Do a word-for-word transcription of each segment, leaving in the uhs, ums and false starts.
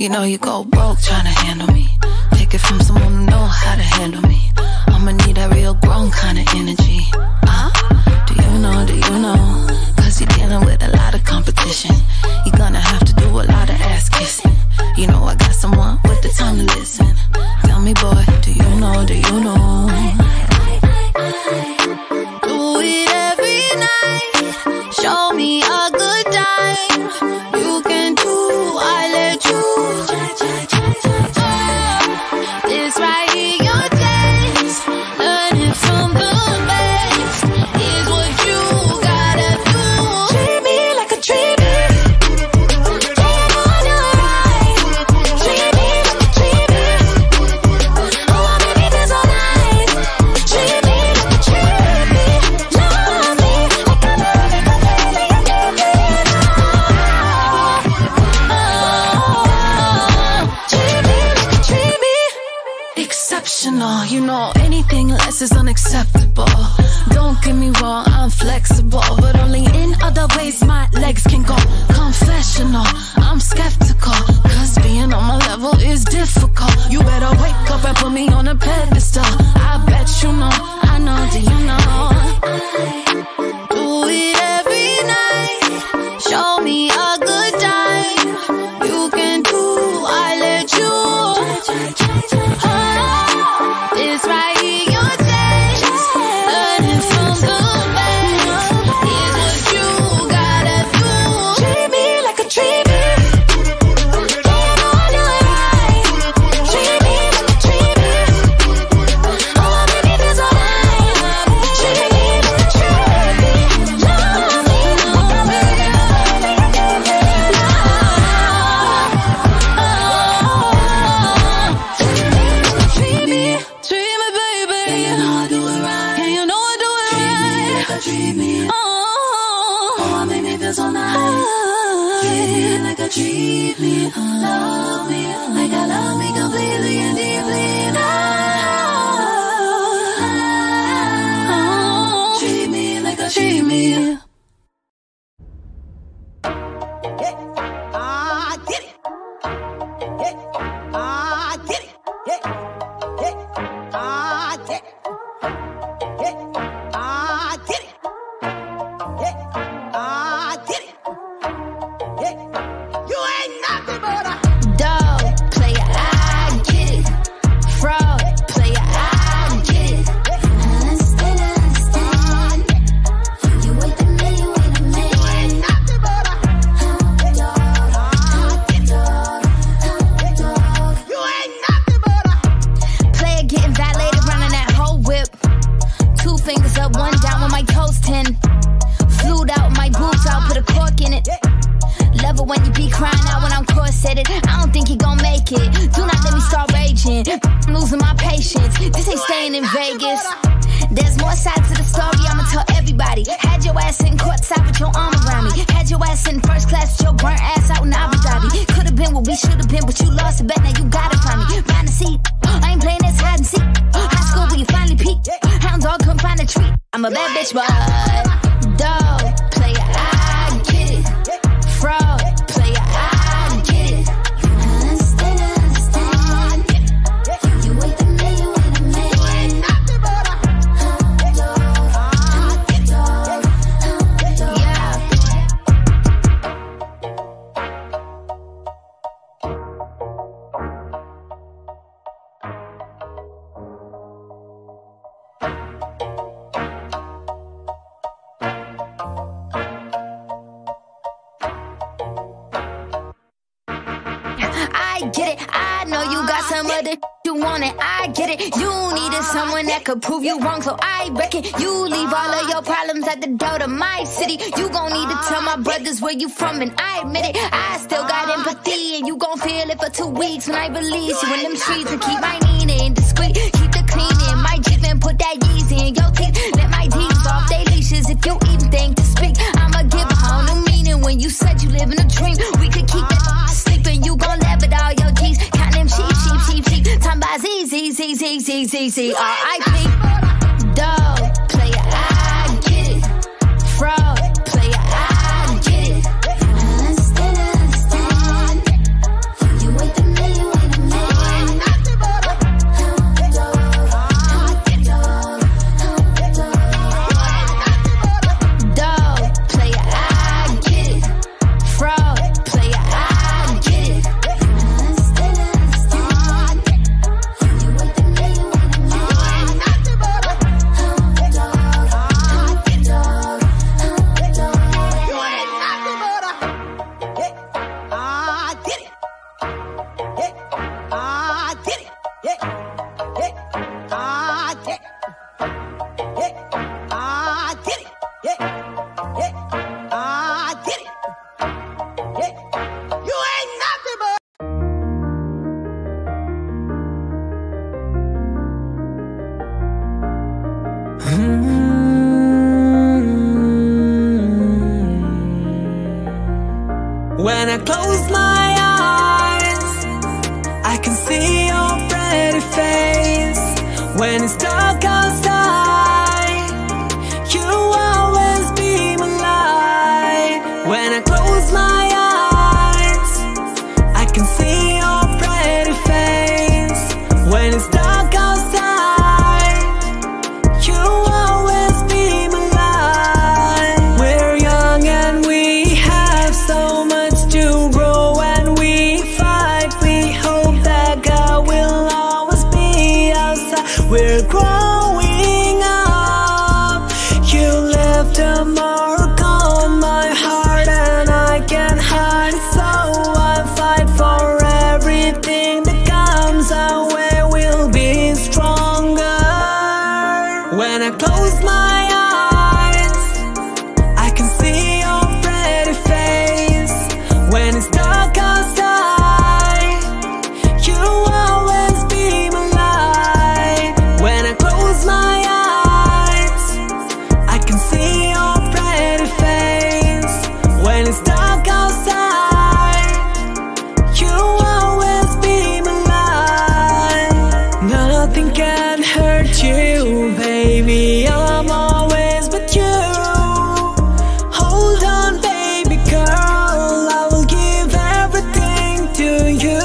You know you go broke trying to handle me. Take it from someone who know how to handle me. I'ma need that real grown kind of energy. Uh, do you know, do you know? Cause you're dealing with a lot of competition. You're gonna have to do a lot of ass kissing. You know I got someone with the time to listen. Tell me boy, do you know, do you know? Do it every night. Show me a good time. You can do, I let you. This right here, your taste. Learn it from the best. Is what you gotta do. Treat me like a treat me. Yeah, on your right. Treat me like a treat me. Oh, I make this all night. Treat me like a treat me. Love me like I love it, I love it, I love it. Treat me like a treat me. Exceptional, you know anything less is unacceptable. Don't get me wrong, I'm flexible, but only in other ways my legs can go. Confessional, I'm skeptical, cause being on my level is difficult. You better wake up and put me on a pedestal. I bet you know, I know, do you know? Do it every night. Show me a good time. You can do, I let you. Oh, this right here, your taste. Learning from the best is what you gotta do. Treat me like a treat me. Yeah, on your right. Treat me like a treat me. Oh, I make this all night. Treat me like a treat me. Love me like I love it, I love it, I love it. Treat me, treat me, baby. Yeah, you know I do it right. Yeah, you know I do it right. Treat me like a treat me. Oh, oh, I make me feel so nice. Treat me like a treat me. Love me like I love me completely and deeply. Oh, treat me like a treat me. I get it. Yeah, I get it. Yeah, yeah, I get it. Yeah, I get it. Yeah, I get it. Yeah, you ain't nothing but a Dog player, I get it. Fraud player, I get it. Understand, understand. You wait a minute, you wait a minute. you ain't nothing but a Hot dog, hot dog, hot dog. you ain't nothing but a Player getting violated, running that whole whip. Two fingers up, one down with my toes ten. Flued out, my boobs out, put a cork in it. Love it when you be crying out when I'm corseted. I don't think he gon' make it. Do not let me start raging. I'm losing my patience. This ain't staying in Vegas. There's more sides to the story, I'ma tell everybody. Had your ass sitting courtside with your arm around me. Had your ass sitting first class with your burnt ass out in Abu Dhabi. Could've been what we should've been, but you lost it. Bet now you gotta find me. Find a seat. I ain't playing this hide and seek. High school where you finally peak. Hound dog couldn't find a treat. I'm a bad bitch, but dog player, I get it. Fraud player, I get it. Understand, understand. You wait a minute, you wait a minute. nothing but a Hot dog, hot dog, hot dog. Yeah. I get it. I know you got some other you want it. I get it. You needed someone that could prove you wrong, so I reckon you leave all of your problems at the door to my city. You gon' need to tell my brothers where you from, and I admit it. I still got empathy, and you gon' feel it for two weeks when I release you in them streets and keep my meaning discreet. Keep the cleaning, my Jeep and put that Yeezy in your teeth. Let my D's off they leashes if you even think to speak. I'ma give a whole new meaning when you said you live in a dream. We could keep that sleeping, you gon' laugh at all your G's. Count them sheep, sheep, sheep, sheep. Time by Z, Z, Z, Z, Z, Z, Z, R I P. Dog player, I get it. Fraud player, I get it. Understand, understand. You wait a When I close my eyes, I can see your pretty face. When it's dark outside, you always be my light. When I close my eyes, I can see your pretty face. When it's dark outside, you always be my light. We're young and we have so much to grow, and we fight. We hope that God will always be outside. We're growing up. You left a mark on my heart, and I can't hide it, so I fight for everything that comes our way. We'll be stronger. When I close my eyes, I can see your pretty face. When it's dark outside, you always be my light. When I close my eyes, I can see your pretty face. When it's dark outside, you always be my light. Nothing can hurt you, baby. I'm always with you. Hold on, baby girl, I will give everything to you.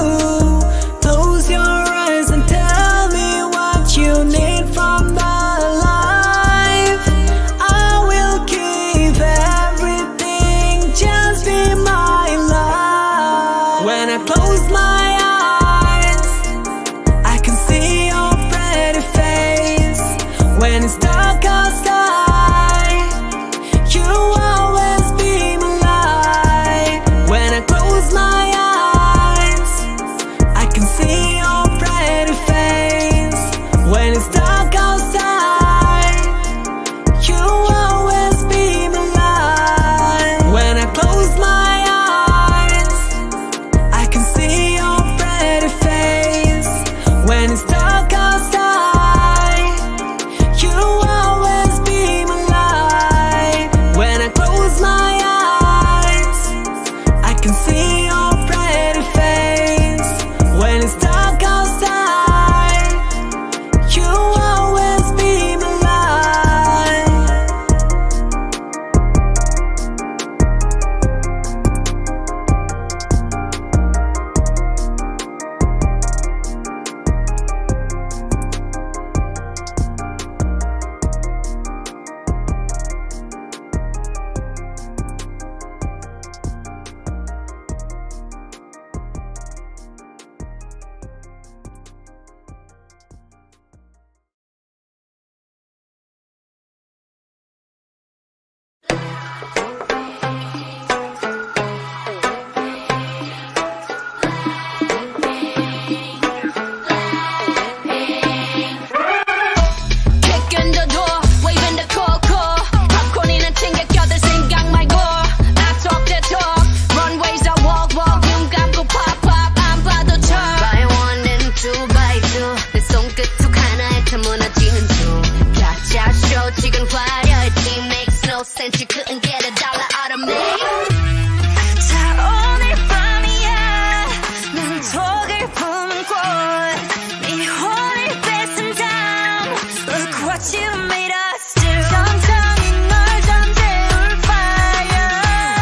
Close your eyes and tell me what you need from my life. I will give everything, just be my life. When I close my eyes, I can see your pretty face. When it's dark outside, you always be my light. When I close my eyes, I can see your pretty face. When it's dark outside, you always be my light. When I close my eyes, I can see your pretty face. When it's dark outside, you always be my light. When I close my eyes, I can see your pretty face. When it's dark outside, you always be my light. Kicking the door, waving the coco. popcorn이나 챙겨 껴들 생각 말고. I talk that talk, runways I walk walk. 눈 감고 pop pop, 안 봐도 쳐. By one and two by two, 내 손끝 툭 하나에 다 무너지는 중. 가짜 show 지금 화려했지, makes no sense. You couldn't get a dollar out of me. 자 오늘 밤이야, 난 독을 품은 꽃. 네 혼을 뺏은 다음, look what you made us do. 천천히 널 잠재울 fire.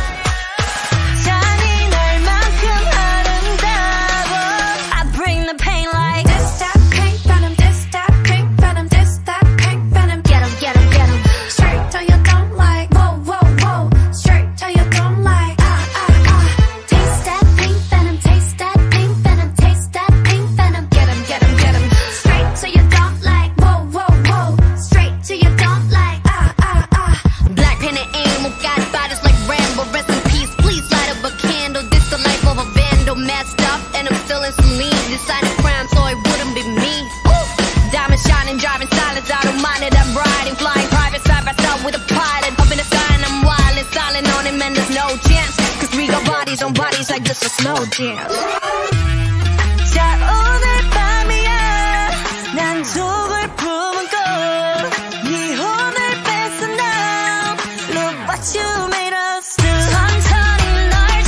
잔인할만큼 아름다워. I bring the pain like this that pink venom, this that pink venom, this that pink venom. Get 'em, get 'em, get 'em. Straight till you don't like, whoa, whoa, whoa. Straight till you don't like, ah, ah, ah. Taste that pink venom, taste that pink venom, taste that pink venom. Get 'em, get 'em, get 'em. Straight till you don't like, whoa, whoa, whoa. Straight till you don't like, ah, ah, ah. Black pen and ink, got bodies like Rambo. Rest in peace, please light up a candle. This the life of a vandal, messed up, and I'm still in some lean. Decided crime, so it wouldn't be me. Ooh. Diamond shining, driving silence, I don't mind it. I'm riding, flying private side by side with a pilot. Up in the sky and I'm wild and silent on him, and there's no chance. Cause we got bodies on bodies like just a slow dance. 자 오늘 밤이야, 난 독을 품은 꽃. 네 혼을 뺏은 다음, look what you made us do. 천천히 널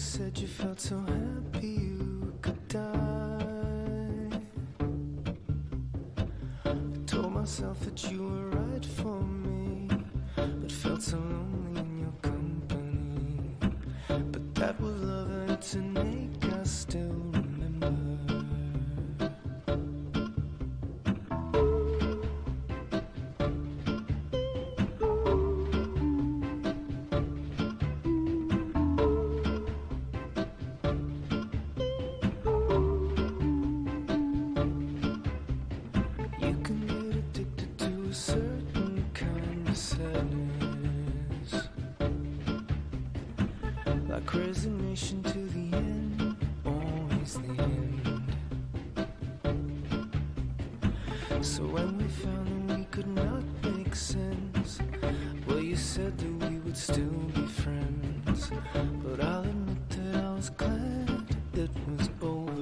said you felt so happy you could die. I told myself that you were right for me, but felt so lonely in your company. But that was love and to make us still remember. Like resignation to the end, always the end. So when we found that we could not make sense, well, you said that we would still be friends. But I'll admit that I was glad it was over.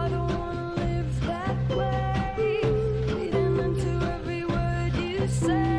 Say